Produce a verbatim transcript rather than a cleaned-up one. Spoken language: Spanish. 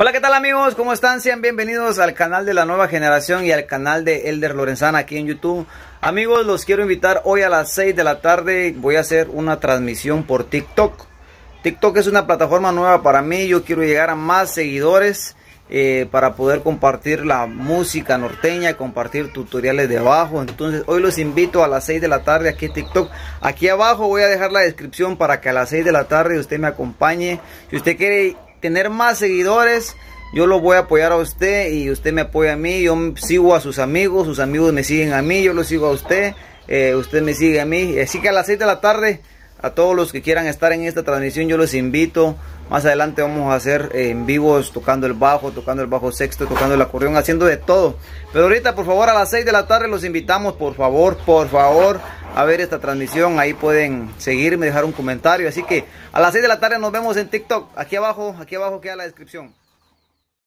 Hola, ¿qué tal amigos? ¿Cómo están? Sean bienvenidos al canal de la nueva generación y al canal de Elder Lorenzana aquí en YouTube. Amigos, los quiero invitar hoy a las seis de la tarde. Voy a hacer una transmisión por TikTok. TikTok es una plataforma nueva para mí. Yo quiero llegar a más seguidores eh, para poder compartir la música norteña, compartir tutoriales de bajo. Entonces hoy los invito a las seis de la tarde aquí en TikTok. Aquí abajo voy a dejar la descripción para que a las seis de la tarde usted me acompañe. Si usted quiere tener más seguidores, yo lo voy a apoyar a usted y usted me apoya a mí. Yo sigo a sus amigos, sus amigos me siguen a mí, yo lo sigo a usted, eh, usted me sigue a mí. Así que a las seis de la tarde, a todos los que quieran estar en esta transmisión, yo los invito. Más adelante vamos a hacer eh, en vivos, tocando el bajo, tocando el bajo sexto, tocando el acordeón, haciendo de todo. Pero ahorita, por favor, a las seis de la tarde los invitamos, por favor, por favor, a ver esta transmisión. Ahí pueden seguirme, dejar un comentario. Así que a las seis de la tarde nos vemos en TikTok. Aquí abajo, aquí abajo queda la descripción.